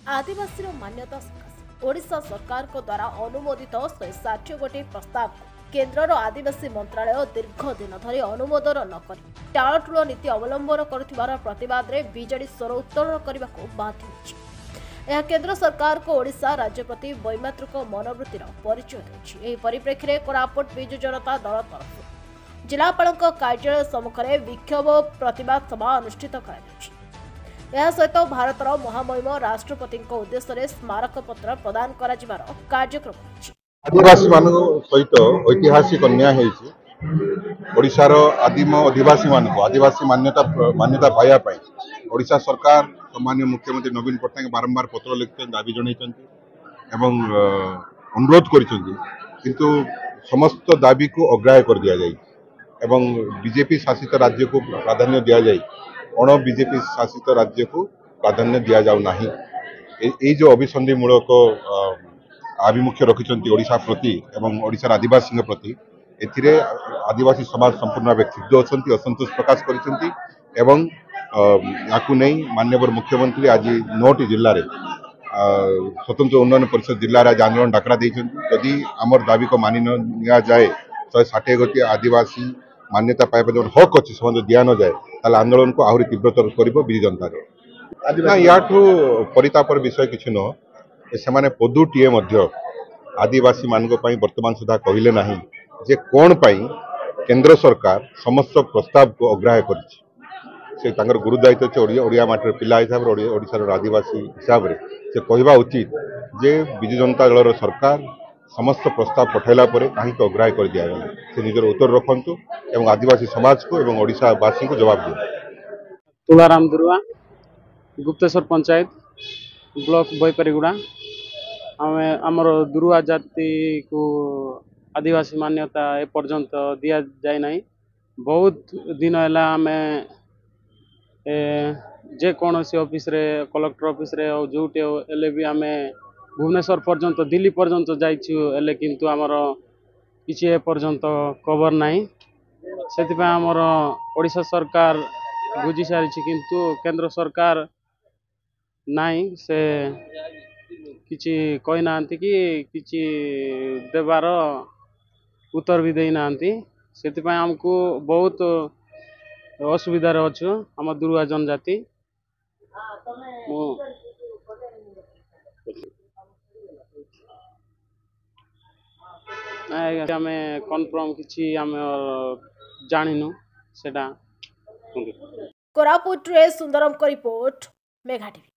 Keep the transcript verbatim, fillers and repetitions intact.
आदिवासी मान्यता सकाशे ओडिशा सरकार को द्वारा अनुमोदित शहे षाठी गोटी प्रस्ताव केन्द्रर आदिवासी मंत्रालय दीर्घ दिन धरी अनुमोदन नक टाळटुळ नीति अवलंबन कर प्रतिवाद में बीजेडी स्वर उत्तोलन करने को बाध्य होइछि। यह केंद्र सरकार को ओडिशा राज्य प्रति वैमात्रिक मनोवृत्तिर परिचय देछि। एही परिप्रेक्षी में कोरापुट बिजु जनता दल तरफ जिलापाल कार्यालय सम्मुख में विक्षोभ प्रतिवाद सभा अनुष्ठित कर सहित भारतर महामहिम राष्ट्रपति उद्देश्य स्मारक पत्र प्रदान कर कार्यक्रम होइछि। आदिवासी मान सहित ऐतिहासिक अन्याय ओडिशार आदिम आदिवासी मान आदिवासी मान्यता मान्यता पाया ओडिशा सरकार सम्माननीय मुख्यमंत्री नवीन पट्टनायक बारंबार पत्र लिखते दाबी जन अनुरोध कर समस्त दाबी को अग्राह्य कर दि जाए बीजेपी शासित राज्य को प्राधान्य दि जाए अण बीजेपी शासित राज्य को प्राधान्य दि जाऊ ना। ये जो अभिसंधि मूलक आभिमुख्य रखिंट ओडिशा प्रति एवं ओडिशार आदिवासी प्रति एथिरे आदिवासी समाज संपूर्ण भाव क्षुब्ध अच्छा असंतोष प्रकाश कर माननीय मुख्यमंत्री आज नौटी जिले में स्वतंत्र उन्नयन परिषद जिले में आज आंदोलन डाकरा देदी आमर दाबी को मानि नि जाए शहे षाठी गोटी आदिवासी मान्यता पाइबा जो हक अच्छी से दि न जाए ताल आंदोलन को आहरी तीव्रतर कर विजु जनता या परितापर विषय किसी नुह से पदुटीए आदिवासी मान वर्तमान सुधा कहले ना जे कौन पाई केंद्र सरकार समस्त प्रस्ताव को अग्राह्य कर गुरुदायित्व अच्छे ओडिया माटर पिला हिसाब से ओडिशार आदिवासी हिसाब से कहवा उचित जे विजु जनता दल सरकार समस्त प्रस्ताव पठाइला कहीं अग्राह्य कर दिगला से निजर उत्तर रखु एवं आदिवासी समाज को एवं ओडिशावासी को जवाब दिए। तुलाराम दुरुआ गुप्तेश्वर पंचायत ब्लॉक बैपारीगुड़ा आमे आमर दुरुआ जाति को आदिवासी मान्यता ए पर्यंत दि जाए ना। बहुत दिन है आमे जे कौन सी ऑफिस रे कलेक्टर ऑफिस रे जो एले भी आमे भुवनेश्वर पर्यंत दिल्ली पर्यंत जाइए किंतु आमर किसी ए पर्यंत कवर नहीं से आमर ओडिशा सरकार बुझी सारी किंतु केंद्र सरकार नहीं से किसी कही ना कि किसी देवार उत्तर भी दे ना से आमको बहुत असुविधार अच्छु आम दुरुआ जनजाति आमे कन्फर्म किसी आम जानिनु सेटा। कोरापुट रे सुंदरम को रिपोर्ट मेघा टीवी।